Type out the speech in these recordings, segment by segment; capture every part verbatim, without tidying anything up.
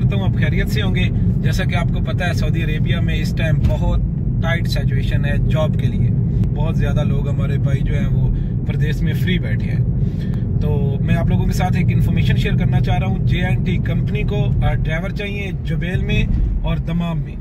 करता हूँ आप खैरियत से होंगे। जैसा कि आपको पता है सऊदी अरेबिया में इस टाइम बहुत टाइट सिचुएशन है जॉब के लिए। बहुत ज़्यादा लोग हमारे भाई जो हैं वो प्रदेश में फ्री बैठे हैं। तो मैं आप लोगों के साथ एक इन्फॉर्मेशन शेयर करना चाह रहा हूँ। जे एंड टी कंपनी को ड्राइवर चाहिए जुबैल में और दमाम में।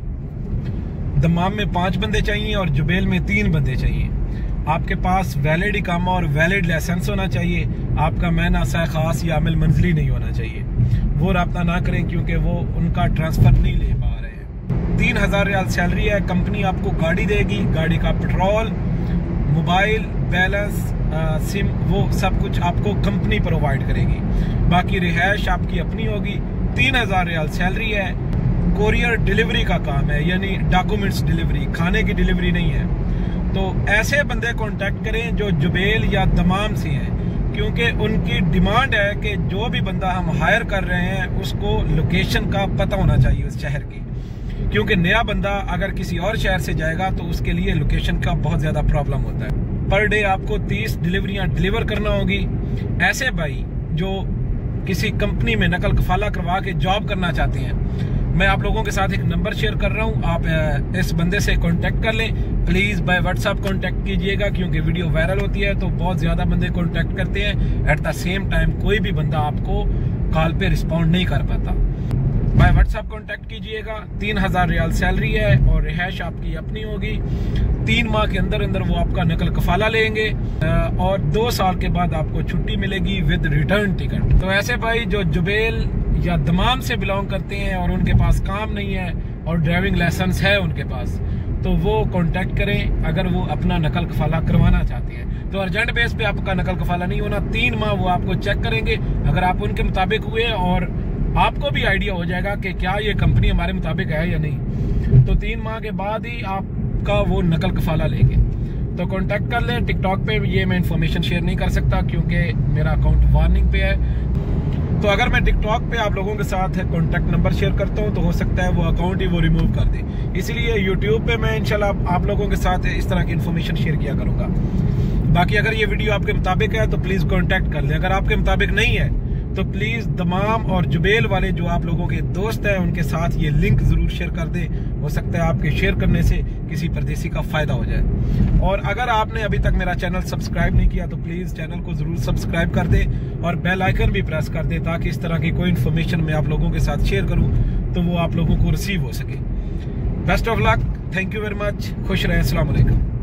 दमाम में पाँच बंदे चाहिए और जुबैल में तीन बंदे चाहिए। आपके पास वैलिड इकामा और वैलिड लाइसेंस होना चाहिए। आपका मैना सा खास या अमिल मंजली नहीं होना चाहिए। वो रब्ता ना करें क्योंकि वो उनका ट्रांसफ़र नहीं ले पा रहे हैं। तीन हज़ार रियाल सैलरी है। कंपनी आपको गाड़ी देगी, गाड़ी का पेट्रोल, मोबाइल, बैलेंस, आ, सिम, वो सब कुछ आपको कंपनी प्रोवाइड करेगी। बाकी रिहाइश आपकी अपनी होगी। तीन हज़ार रियाल सैलरी है। कोरियर डिलीवरी का काम है, यानी डॉक्यूमेंट्स डिलीवरी, खाने की डिलीवरी नहीं है। तो ऐसे बंदे कांटेक्ट करें जो जुबैल या दमाम से हैं, क्योंकि उनकी डिमांड है कि जो भी बंदा हम हायर कर रहे हैं उसको लोकेशन का पता होना चाहिए उस शहर की। क्योंकि नया बंदा अगर किसी और शहर से जाएगा तो उसके लिए लोकेशन का बहुत ज़्यादा प्रॉब्लम होता है। पर डे आपको तीस डिलीवरियां डिलीवर करना होगी। ऐसे भाई जो किसी कंपनी में नकल कफाला करवा के जॉब करना चाहते हैं, मैं आप लोगों के साथ एक नंबर शेयर कर रहा हूं। आप इस बंदे से कांटेक्ट कर लें। प्लीज़ बाय व्हाट्सएप कांटेक्ट कीजिएगा क्योंकि वीडियो वायरल होती है तो बहुत ज़्यादा बंदे कांटेक्ट करते हैं। एट द सेम टाइम कोई भी बंदा आपको कॉल पे रिस्पॉन्ड नहीं कर पाता। बाय व्हाट्सएप कांटेक्ट कीजिएगा। तीन हज़ार रियाल सैलरी है और रिहाइश आपकी अपनी होगी। तीन माह के अंदर अंदर वो आपका नकल कफाला लेंगे और दो साल के बाद आपको छुट्टी मिलेगी विद रिटर्न टिकट। तो ऐसे भाई जो जुबैल या दमाम से बिलोंग करते हैं और उनके पास काम नहीं है और ड्राइविंग लाइसेंस है उनके पास, तो वो कांटेक्ट करें अगर वो अपना नकल कफाला करवाना चाहते हैं। तो अर्जेंट बेस पे आपका नकल कफाला नहीं होना। तीन माह वो आपको चेक करेंगे। अगर आप उनके मुताबिक हुए और आपको भी आइडिया हो जाएगा कि क्या ये कंपनी हमारे मुताबिक है या नहीं, तो तीन माह के बाद ही आपका वो नकल कफाला लेंगे। तो कांटेक्ट कर लें। टिकटॉक पे ये मैं इंफॉर्मेशन शेयर नहीं कर सकता क्योंकि मेरा अकाउंट वार्निंग पे है। तो अगर मैं टिकटॉक पे आप लोगों के साथ कॉन्टैक्ट नंबर शेयर करता हूँ तो हो सकता है वो अकाउंट ही वो रिमूव कर दे। इसलिए यूट्यूब पे मैं इंशाल्लाह आप लोगों के साथ इस तरह की इन्फॉर्मेशन शेयर किया करूँगा। बाकी अगर ये वीडियो आपके मुताबिक है तो प्लीज़ कांटेक्ट कर लें। अगर आपके मुताबिक नहीं है तो प्लीज़ दमाम और जुबैल वाले जो आप लोगों के दोस्त हैं उनके साथ ये लिंक ज़रूर शेयर कर दें। हो सकता है आपके शेयर करने से किसी परदेसी का फ़ायदा हो जाए। और अगर आपने अभी तक मेरा चैनल सब्सक्राइब नहीं किया तो प्लीज़ चैनल को ज़रूर सब्सक्राइब कर दें और बेल आइकन भी प्रेस कर दें ताकि इस तरह की कोई इन्फॉर्मेशन मैं आप लोगों के साथ शेयर करूँ तो वो आप लोगों को रिसीव हो सके। Best of luck. Thank you very much. खुश रहें। अस्सलाम वालेकुम।